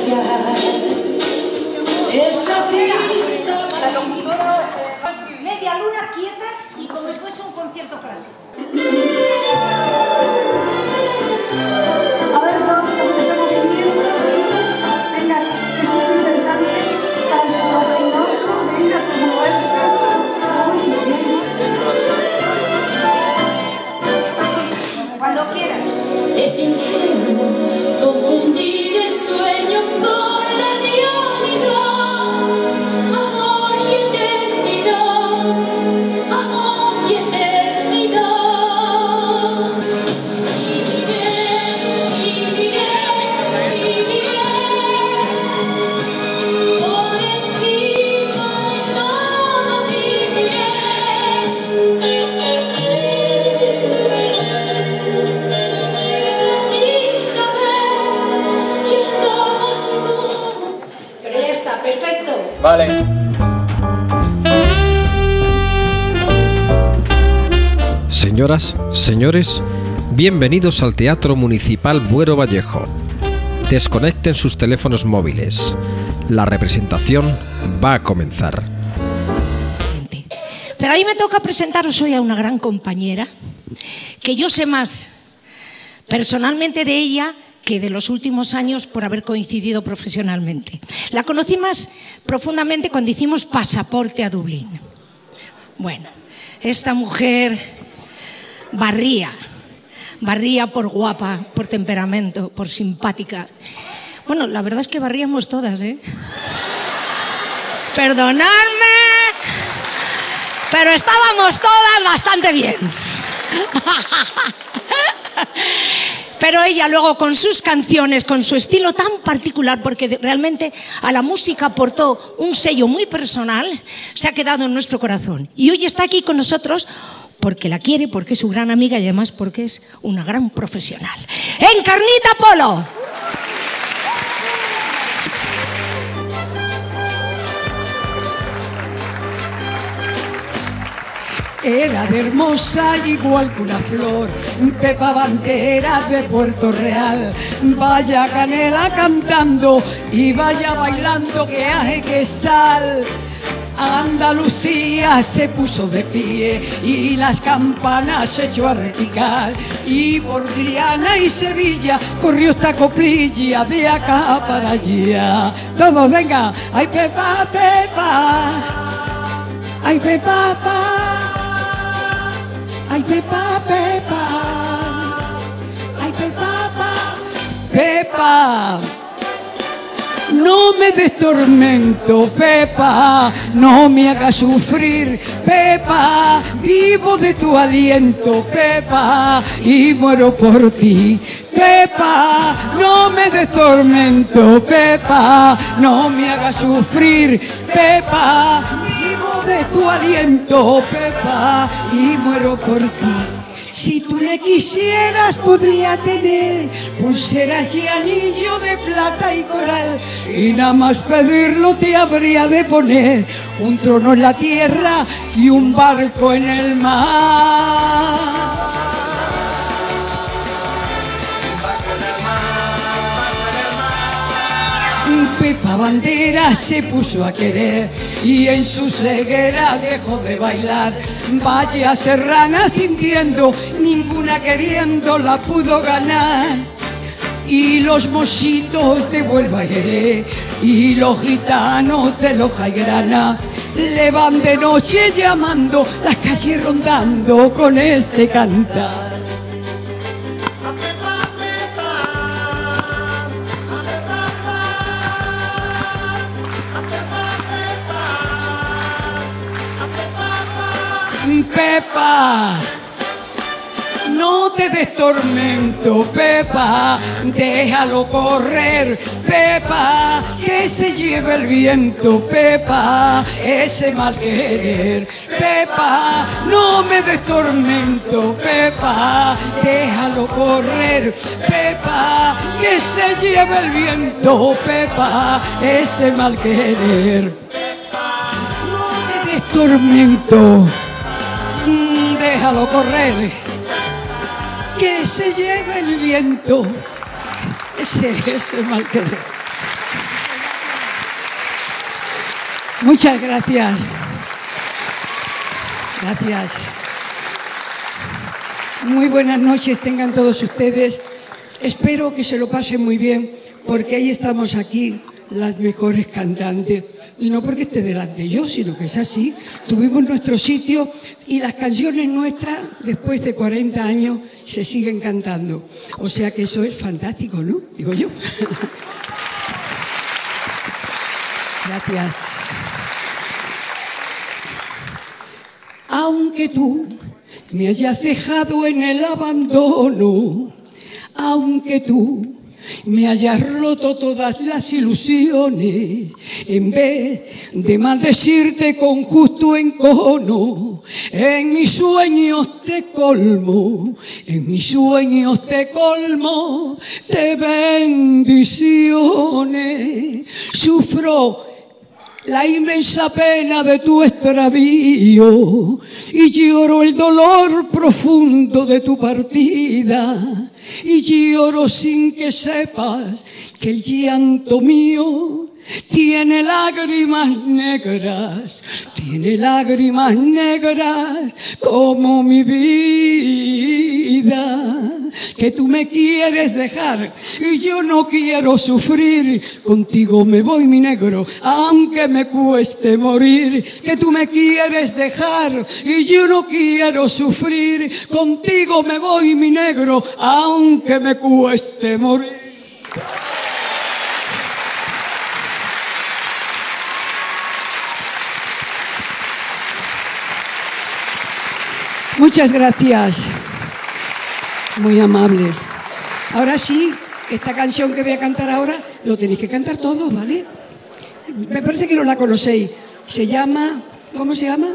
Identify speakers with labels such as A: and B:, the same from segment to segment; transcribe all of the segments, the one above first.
A: brillar esa tinta.
B: Media luna quietas y como si fuese un concierto clásico.
C: A ver, todos los que están pidiendo, chicos. Venga, esto es muy interesante para nosotros todos. Venga, como Elsa. Muy bien.
B: Cuando quieras.
A: Es ingenuo confundir el sueño con la realidad. Amor y eternidad, amor y eternidad. Viviré, viviré, viviré por encima de todo, viviré. Sin saber que todo es como.
B: Pero ya está, perfecto.
D: Vale.
E: Señoras, señores, bienvenidos al Teatro Municipal Buero Vallejo. Desconecten sus teléfonos móviles. La representación va a comenzar.
B: Pero a mí me toca presentaros hoy a una gran compañera, que yo sé más personalmente de ella que de los últimos años por haber coincidido profesionalmente. La conocí más profundamente cuando hicimos Pasaporte a Dublín. Bueno, esta mujer barría por guapa, por temperamento, por simpática. Bueno, la verdad es que barríamos todas, ¿eh? Perdonadme, pero estábamos todas bastante bien. Pero ella luego con sus canciones, con su estilo tan particular, porque realmente a la música aportó un sello muy personal, se ha quedado en nuestro corazón. Y hoy está aquí con nosotros porque la quiere, porque es su gran amiga y además porque es una gran profesional. ¡Encarnita Polo!
F: Era de hermosa igual que una flor, Pepa Bandera de Puerto Real. Vaya canela cantando y vaya bailando, que aje que sal. Andalucía se puso de pie y las campanas se echó a repicar. Y por Triana y Sevilla corrió esta coplilla de acá para allá. Todos, venga. Ay, Pepa, Pepa. Ay, Pepa, Pepa. Ay, Pepa, Pepa. Ay, Pepa, Pepa. No me des tormento, Pepa, no me hagas sufrir, Pepa, vivo de tu aliento, Pepa, y muero por ti. Pepa, no me des tormento, Pepa, no me hagas sufrir, Pepa, vivo de tu aliento, Pepa, y muero por ti. Si tú le quisieras podría tener pulseras y anillo de plata y coral, y nada más pedirlo te habría de poner un trono en la tierra y un barco en el mar. Pepa Bandera se puso a querer y en su ceguera dejó de bailar. Vaya serrana sintiendo, ninguna queriendo la pudo ganar. Y los mositos de Huelva y Jerez y los gitanos de Loja y Grana le van de noche llamando, las calles rondando con este cantar. Pepa, no te des tormento, Pepa, déjalo correr, Pepa, que se lleve el viento, Pepa, ese mal querer. Pepa, no me des tormento, Pepa, déjalo correr, Pepa, que se lleve el viento, Pepa, ese mal querer. No me des tormento, déjalo correr, que se lleve el viento, ese mal querer. Muchas gracias. Gracias. Muy buenas noches tengan todos ustedes. Espero que se lo pasen muy bien, porque ahí estamos aquí las mejores cantantes. Y no porque esté delante yo, sino que es así. Tuvimos nuestro sitio y las canciones nuestras, después de 40 años, se siguen cantando. O sea que eso es fantástico, ¿no? Digo yo. Gracias. Aunque tú me hayas dejado en el abandono, aunque tú me hayas roto todas las ilusiones, en vez de maldecirte con justo encono, en mis sueños te colmo, en mis sueños te colmo de bendiciones. Sufro la inmensa pena de tu extravío y lloro el dolor profundo de tu partida, y lloro sin que sepas que el llanto mío tiene lágrimas negras como mi vida. Que tú me quieres dejar y yo no quiero sufrir, contigo me voy mi negro, aunque me cueste morir. Que tú me quieres dejar y yo no quiero sufrir, contigo me voy mi negro, aunque me cueste morir. Muchas gracias, muy amables. Ahora sí, esta canción que voy a cantar ahora, lo tenéis que cantar todos, ¿vale? Me parece que no la conocéis. Se llama, ¿cómo se llama?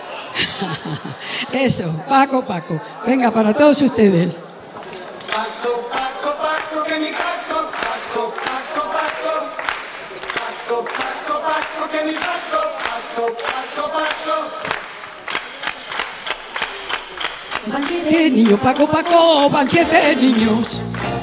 F: Eso, Paco, Paco. Venga, para todos ustedes.
D: Paco, Paco, Paco, que mi Paco, Paco, Paco, Paco, Paco, Paco, Paco, que mi Paco, Paco, Paco, Paco.
F: Van 7 niños, Paco, Paco, van 7 niños.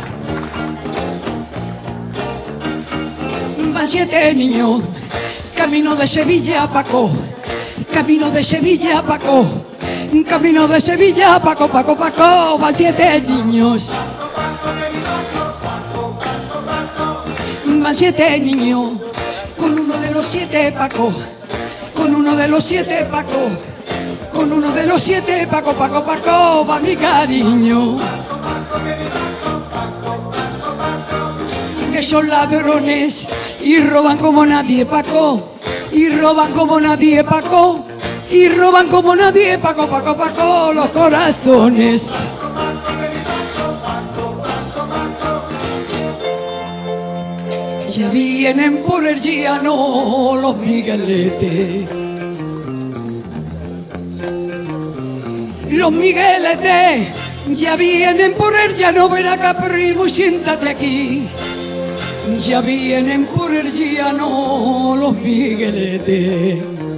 F: Van 7 niños, camino de Sevilla, Paco, camino de Sevilla, Paco, camino de Sevilla, Paco, Paco, Paco, van 7 niños. Van 7 niños, con uno de los 7, Paco, con uno de los 7, Paco, con uno de los 7, Paco, Paco, Paco, va mi cariño. Que son ladrones y roban como nadie, Paco, y roban como nadie, Paco, y roban como nadie, Paco, Paco, Paco, los corazones. Ya vienen por el llano los migueletes. Los migueletes ya vienen por el llano, ven acá primo, siéntate aquí. Ya vienen por el llano los migueletes.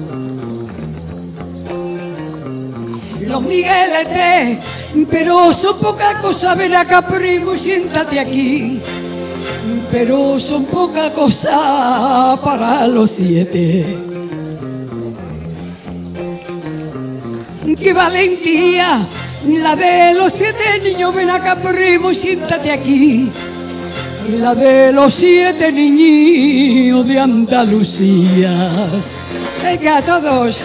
F: Los migueletes, pero son poca cosa, ven acá primo, siéntate aquí. Pero son poca cosa para los 7. ¡Qué valentía! La de los 7 niños, ven acá primo, siéntate aquí. La de los 7 niños de Andalucía. Venga, todos.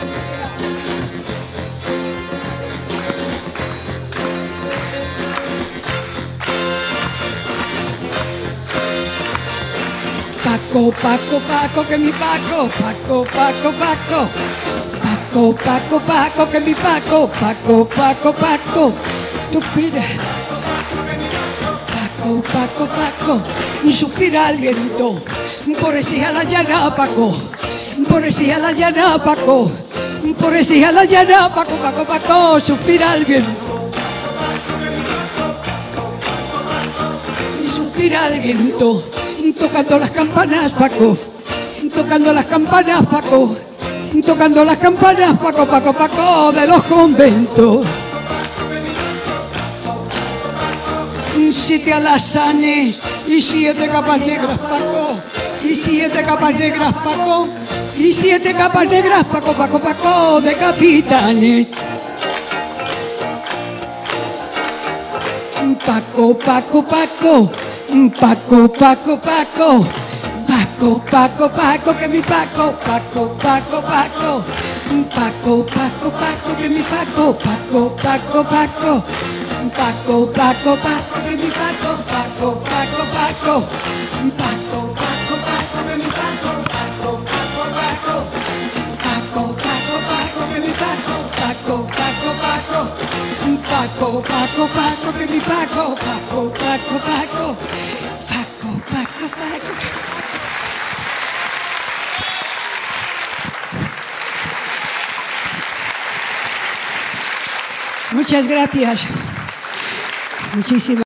F: Paco, Paco, Paco, que mi Paco, Paco, Paco, Paco. Paco, Paco, Paco, que mi Paco, Paco, Paco, Paco. Suspira. Paco, Paco, Paco. Suspira el viento. Por esa la llana, Paco. Por esa la llana, Paco. Por esa la llana, Paco, Paco, Paco. Suspira el viento. Suspira el viento. Tocando las campanas, Paco, tocando las campanas, Paco, tocando las campanas, Paco, Paco, Paco, de los conventos. 7 alazanes y 7 capas negras, Paco, y 7 capas negras, Paco, y 7 capas negras, Paco, Paco, Paco, de capitanes. Paco, Paco, Paco, Paco, Paco, Paco, Paco, Paco, Paco, que mi Paco, Paco, Paco, Paco, Paco, Paco, Paco, que mi Paco, Paco, Paco, Paco, Paco, Paco, Paco, que mi Paco, Paco, Paco, Paco, Paco, Paco, Paco, que mi Paco, Paco, Paco, Paco, Paco, Paco, Paco, que mi Paco, Paco, Paco, Paco, Paco, Paco, Paco, que mi Paco, Paco, Paco, Paco, Paco, Paco, Paco. Muchas gracias. Muchísimas